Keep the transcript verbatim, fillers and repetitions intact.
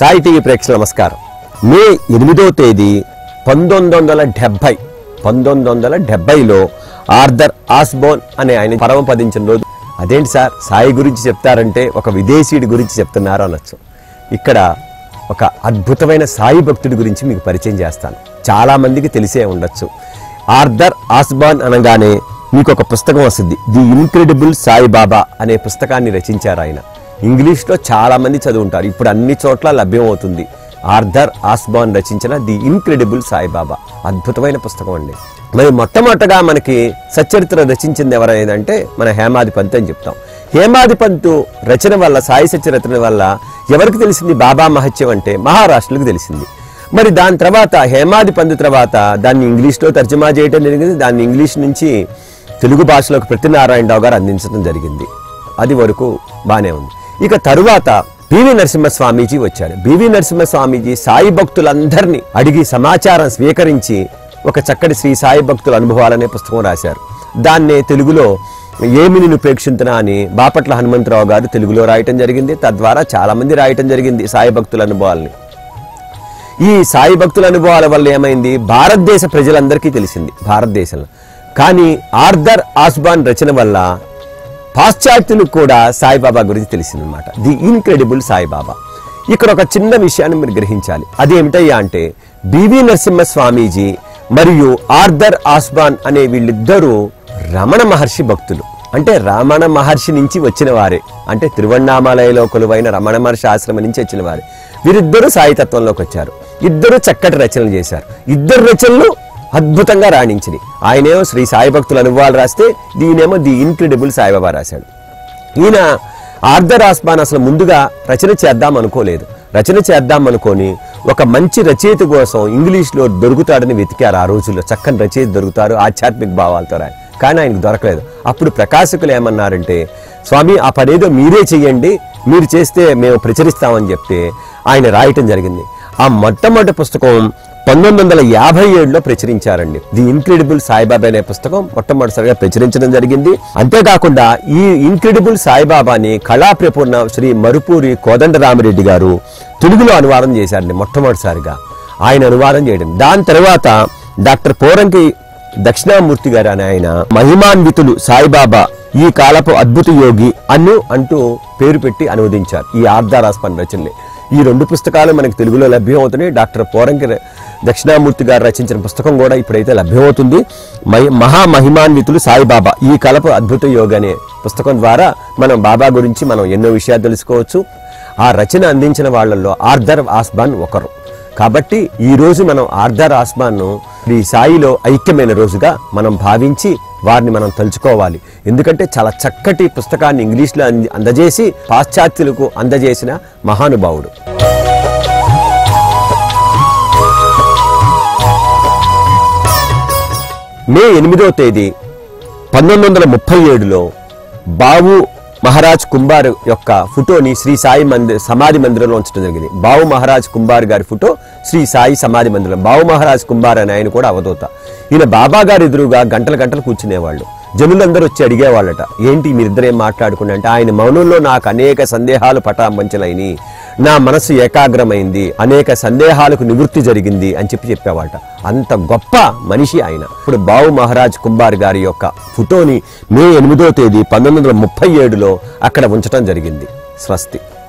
Sai TV ప్రేక్షకులకు నమస్కారం. మే ఎనిమిదో తేదీ పంతొమ్మిది వందల డెబ్బై పంతొమ్మిది వందల డెబ్బైలో ఆర్థర్ ఆస్బోర్న్ అనే ఆయన పరమపదించిన రోజు. అదేంటి సార్ సాయి గురించి చెప్తారంటే ఒక విదేశీయుడి గురించి చెప్తున్నారు అనొచ్చు. ఇక్కడ ఒక అద్భుతమైన సాయి భక్తుడి గురించి మీకు పరిచయం చేస్తాను. చాలా మందికి తెలిసే ఉండొచ్చు. ఆర్థర్ ఆస్బోర్న్ అనగానే మీకు ఒక పుస్తకం వస్తుంది, ది ఇన్క్రెడిబుల్ సాయిబాబా అనే పుస్తకాన్ని రచించారు ఆయన. ఇంగ్లీష్లో చాలా మంది చదువుంటారు, ఇప్పుడు అన్ని చోట్ల లభ్యమవుతుంది. ఆర్థర్ ఆస్బోర్న్ రచించిన ది ఇన్క్రెడిబుల్ సాయిబాబా అద్భుతమైన పుస్తకం అండి. మరి మొట్టమొదటగా మనకి సచ్చరిత్ర రచించింది ఎవరైందంటే మన హేమాది పంత్ అని చెప్తాం. హేమాది పంతు రచన వల్ల, సాయి సచ్చరిత్ర వల్ల ఎవరికి తెలిసింది బాబా మహత్యం అంటే మహారాష్ట్రలకు తెలిసింది. మరి దాని తర్వాత హేమాది పంతు తర్వాత దాన్ని ఇంగ్లీష్లో తర్జుమా చేయడం జరిగింది. దాన్ని ఇంగ్లీష్ నుంచి తెలుగు భాషలోకి ప్రతినారాయణరావు గారు అందించడం జరిగింది. అది వరకు బాగానే ఉంది. ఇక తరువాత పివి నరసింహస్వామీజీ వచ్చారు. పివి నరసింహస్వామీజీ సాయి భక్తులందరినీ అడిగి సమాచారం స్వీకరించి ఒక చక్కటి శ్రీ సాయి భక్తుల అనుభవాలనే పుస్తకం రాశారు. దాన్నే తెలుగులో ఏమి నిన్ను ప్రేక్షింతునా అని బాపట్ల హనుమంతరావు గారు తెలుగులో రాయటం జరిగింది. తద్వారా చాలా మంది రాయటం జరిగింది సాయి భక్తుల అనుభవాలని. ఈ సాయి భక్తుల అనుభవాల వల్ల ఏమైంది, భారతదేశ ప్రజలందరికీ తెలిసింది భారతదేశంలో. కానీ ఆర్థర్ ఆస్బోర్న్ రచన వల్ల పాశ్చాత్యులకు కూడా సాయిబాబా గురించి తెలిసిందనమాట, ది ఇన్క్రెడిబుల్ సాయిబాబా. ఇక్కడ ఒక చిన్న విషయాన్ని మీరు గ్రహించాలి. అది ఏమిటయ్యా అంటే పివి నరసింహ స్వామీజీ మరియు ఆర్థర్ ఆస్బోర్న్ అనే వీళ్ళిద్దరూ రమణ మహర్షి భక్తులు. అంటే రమణ మహర్షి నుంచి వచ్చిన వారే, అంటే తిరువణ్ణామలయలో కొలువైన రమణ మహర్షి ఆశ్రమం నుంచి వచ్చిన వారే. వీరిద్దరూ సాయితత్వంలోకి వచ్చారు. ఇద్దరు చక్కటి రచనలు చేశారు. ఇద్దరు రచనలు అద్భుతంగా రాణించింది. ఆయనేమో శ్రీ సాయి భక్తుల అనుభవాలు రాస్తే, దీనేమో ది ఇన్క్రెడిబుల్ సాయిబాబా రాశాడు. ఈయన ఆర్థర్ ఆస్బోర్న్ అసలు ముందుగా రచన చేద్దాం అనుకోలేదు. రచన చేద్దాం అనుకొని ఒక మంచి రచయిత కోసం ఇంగ్లీష్లో దొరుకుతాడని వెతికారు. ఆ రోజుల్లో చక్కని రచయిత దొరుకుతారు ఆధ్యాత్మిక భావాలతో రాయి, కానీ ఆయనకు దొరకలేదు. అప్పుడు ప్రకాశకులు ఏమన్నారంటే, స్వామి ఆ పనేదో మీరే చెయ్యండి, మీరు చేస్తే మేము ప్రచురిస్తామని చెప్తే ఆయన రాయటం జరిగింది. ఆ మొట్టమొదటి పుస్తకం పంతొమ్మిది వందల యాభై ఏడులో ప్రచురించారండి. ది ఇన్క్రెడిబుల్ సాయిబాబా అనే పుస్తకం మొట్టమొదటిసారిగా ప్రచురించడం జరిగింది. అంతేకాకుండా ఈ ఇన్క్రెడిబుల్ సాయిబాబాని కళాప్రపూర్ణ శ్రీ మరుపూరి కోదండరామిరెడ్డి గారు తెలుగులో అనువాదం చేశారండి మొట్టమొదటిసారిగా. ఆయన అనువాదం చేయడం. దాని తర్వాత డాక్టర్ పోరంకి దక్షిణామూర్తి గారు అని ఆయన మహిమాన్వితులు సాయిబాబా ఈ కాలపు అద్భుత యోగి అన్ను అంటూ పేరు పెట్టి అనువదించారు ఈ ఆర్థర్ ఆస్బోర్న్ రచనలే. ఈ రెండు పుస్తకాలు మనకు తెలుగులో లభ్యమవుతున్నాయి. డాక్టర్ పోరంకి దక్షిణామూర్తి గారు రచించిన పుస్తకం కూడా ఇప్పుడైతే లభ్యమవుతుంది. మహా మహిమాన్వితులు సాయిబాబా ఈ కలపు అద్భుత యోగి అనే పుస్తకం ద్వారా మనం బాబా గురించి మనం ఎన్నో విషయాలు తెలుసుకోవచ్చు. ఆ రచన అందించిన వాళ్ళల్లో ఆర్థర్ ఆస్బోర్న్ ఒకరు. కాబట్టి ఈ రోజు మనం ఆర్థర్ ఆస్బోర్న్ ఈ సాయిలో ఐక్యమైన రోజుగా మనం భావించి వారిని మనం తలుచుకోవాలి. ఎందుకంటే చాలా చక్కటి పుస్తకాన్ని ఇంగ్లీష్లో అందజేసి పాశ్చాత్యులకు అందజేసిన మహానుభావుడు. మే ఎనిమిదవ తేదీ పంతొమ్మిది వందల ముప్పై ఏడులో బావు మహారాజ్ కుంబార్ యొక్క ఫోటోని శ్రీ సాయి మందిర్ సమాధి మందిరంలో ఉంచడం జరిగింది. బావు మహారాజ్ కుంబార్ గారి ఫోటో శ్రీ సాయి సమాధి మందిరం. బావు మహారాజ్ కుంబార్ అని ఆయన కూడా అవధూత. ఈయన బాబా గారి ఎదురుగా గంటల గంటలు కూర్చునేవాళ్ళు. జనులందరూ వచ్చి అడిగేవాళ్ళట, ఏంటి మీరిద్దరేం మాట్లాడుకున్నా అంటే, ఆయన మౌనంలో నాకు అనేక సందేహాలు పటాంపంచలైని, నా మనసు ఏకాగ్రమైంది, అనేక సందేహాలకు నివృత్తి జరిగింది అని చెప్పి చెప్పేవాళ్ళట. అంత గొప్ప మనిషి ఆయన. ఇప్పుడు బావు మహారాజ్ కుంబార్ గారి యొక్క ఫోటోని మే ఎనిమిదో తేదీ పంతొమ్మిది వందల ముప్పై ఏడులో అక్కడ ఉంచడం జరిగింది. స్వస్తి.